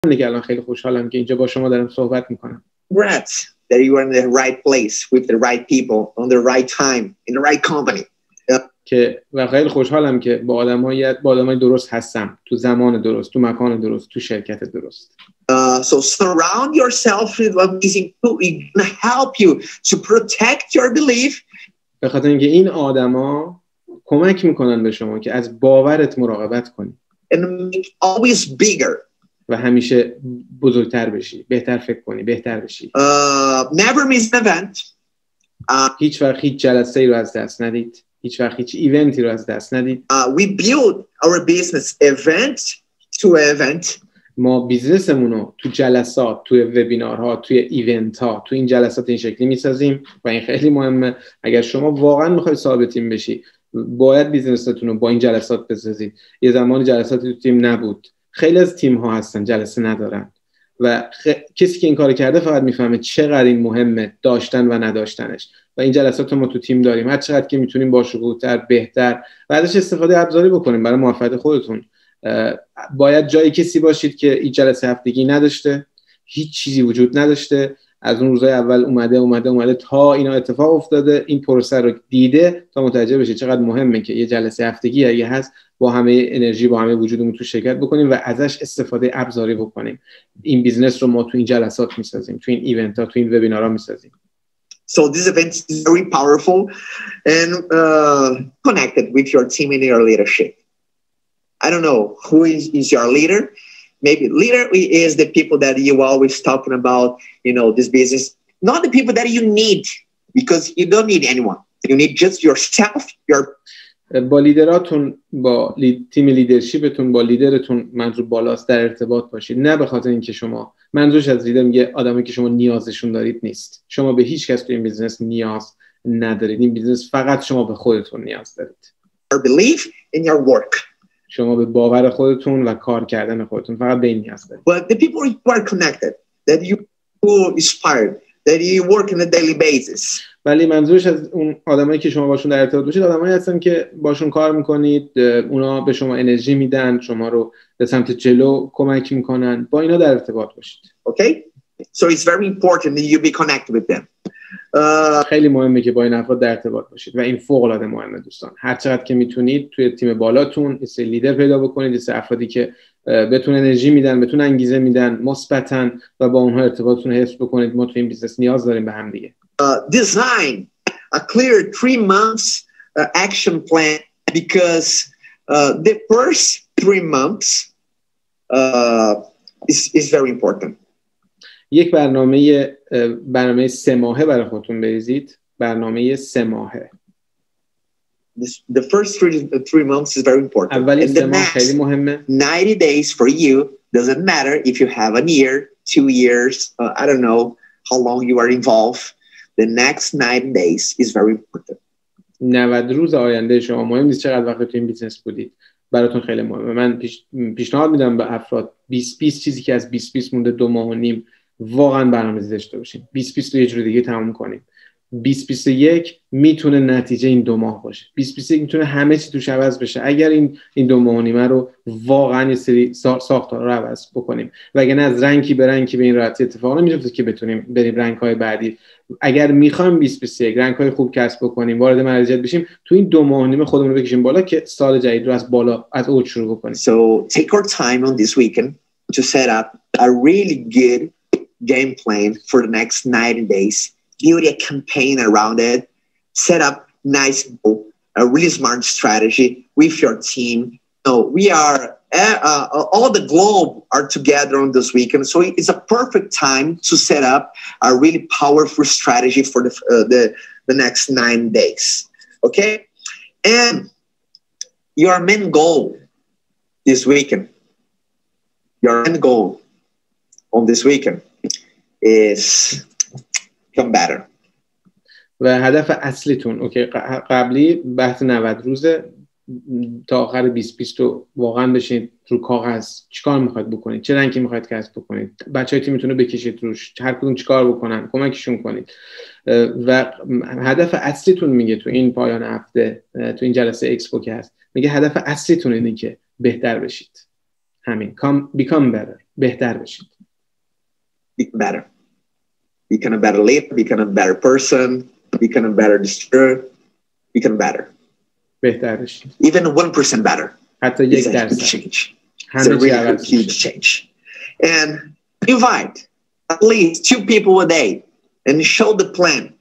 دیگه الان خیلی خوشحالم که اینجا با شما دارم صحبت میکنم. Congrats that you are in the right place with the right people on the right time in the right company. که و خیلی خوشحالم که با آدمای درست هستم، تو زمان درست، تو مکان درست، تو شرکت درست. So surround yourself with amazing people who can help you to protect your belief. به خاطر اینکه این آدما کمک میکنن به شما که از باورت مراقبت کنی. And make always bigger. و همیشه بزرگتر بشی، بهتر فکر کنی، بهتر بشی. Never miss an event. هیچ وقت هیچ جلسه‌ای رو از دست ندید. هیچ وقت هیچ ایونتی رو از دست ندید. We build our business event to event. ما بیزنسمون رو تو جلسات، تو وبینارها، توی ایونت‌ها، تو این جلسات این شکلی می‌سازیم و این خیلی مهمه. اگر شما واقعا می‌خواید صاحب تیم بشی، باید بیزنستون رو با این جلسات بسازید. یه زمانی جلساتی تو تیم نبود. خیلی از تیم‌ها هستن جلسه ندارن و کسی که این کارو کرده فقط میفهمه چقدر این مهمه داشتن و نداشتنش. و این جلسات رو ما تو تیم داریم. هر چقدر که میتونیم با شکوه‌تر، بهتر و ازش استفاده ابزاری بکنیم برای موفقیت خودتون. باید جای کسی باشید که این جلسه هفتگی نداشته، هیچ چیزی وجود نداشته، از اون روزای اول اومده تا اینا اتفاق افتاده، این پروسه رو دیده تا متوجه بشه چقدر مهمه که یه جلسه هفتگی اگه هست با همه انرژی، با همه وجودمون تو شرکت بکنیم و ازش استفاده ابزاری بکنیم. این بیزنس رو ما تو این جلسات میسازیم، تو این ایونت ها، تو این وبینارها میسازیم. So this event is very powerful and connected with your team and your leadership. I don't know who is your leader. Maybe leader is the people that you always talking about, you know, this business. Not the people that you need, because you don't need anyone. You need just yourself, your با لیدراتون، با تیم لیدرشیپتون، با لیدرتون منظور بالاست در ارتباط باشید. نه به خاطر اینکه شما، منظورش از لیدر میگه آدمی که شما نیازشون دارید نیست. شما به هیچ کس تو این بیزنس نیاز ندارید. این بیزنس فقط شما به خودتون نیاز دارید. Your belief in your work. شما به باور خودتون و کار کردن خودتون فقط به این نیاز دارید. But the people who are connected, that you inspired, that you work on a daily basis. ولی منظورش از اون آدمایی که شما باشون در ارتباط باشید، آدمایی هستن که باشون کار میکنید، اونا به شما انرژی میدن، شما رو به سمت جلو کمک میکنن. با اینا در ارتباط باشید. Okay? So it's very important that you be connected with them. خیلی مهمه که با این افراد در ارتباط باشید و این فوق العاده مهمه دوستان. هر چقدر که میتونید توی تیم بالاتون یه لیدر پیدا بکنید، یه افرادی که بهتون انرژی میدن، بهتون انگیزه میدن مثبتاً و با اونها ارتباطتون رو حفظ بکنید. ما تو این بیزنس نیاز داریم به هم دیگه. Design a clear 3 months action plan, because the first 3 months is very important. یک برنامه 3 ماهه برای خودتون بریزید. برنامه 3 ماهه. The first 3 months is very important. اولی 3 ماه خیلی مهمه. 90 days for you doesn't matter if you have a year, 2 years, I don't know how long you are involved. The next 90 days is very important. 90 روز آینده شما مهم نیست چقدر وقت تو این بیزنس بودید، براتون خیلی مهمه. من پیشنهاد میدم به افراد 20 چیزی که از 20 مونده 2 ماه و نیم واقعا برنامه‌ریزی داشته باشین. 20 رو یه جور دیگه تموم کنیم. 2021 میتونه نتیجه این 2 ماه باشه. 2021 میتونه همه چی توش عوض بشه اگر این 2 ماه و نیمه رو واقعا یه سری ساختارا رو عوض بکنیم. وگرنه از رنگی به رنگی به این راحتی اتفاق نمیفته که بتونیم بریم رنگ‌های بعدی. اگر میخوایم 2021 رنگ‌های خوب کسب بکنیم، وارد مرحله بشیم، تو این 2 ماه و نیم خودمون رو بکشیم بالا که سال جدید رو از بالا، از اوج شروع بکنیم. So take your time on this weekend to set up a really good game plan for the next 90 days. Build a campaign around it. Set up nice goal, a really smart strategy with your team. So we are all the globe are together on this weekend, so it's a perfect time to set up a really powerful strategy for the next 9 days. Okay, and your main goal this weekend, your end goal on this weekend is become better. و هدف اصلیتون اوکی قبلی بحث 90 روزه تا آخر 2020 رو واقعا بشینید رو کاغذ چیکار میخواید بکنید، چه رنگی میخواید کسب بکنید، بچهای تیمتون رو بکشید روش، هر کدوم چیکار بکنن کمکشون کنید و هدف اصلیتون میگه تو این پایان هفته تو این جلسه اکسپو که هست، میگه هدف اصلیتون اینه که بهتر بشید. همین become better. بهتر بشید. Become better. Become a better leader, become a better person, become a better distributor, become better. بهتر بشید. Even 1% better. حتی It's a 1%. huge change. It's همه a چی really عوض huge میشه. change. And invite at least 2 people a day and show the plan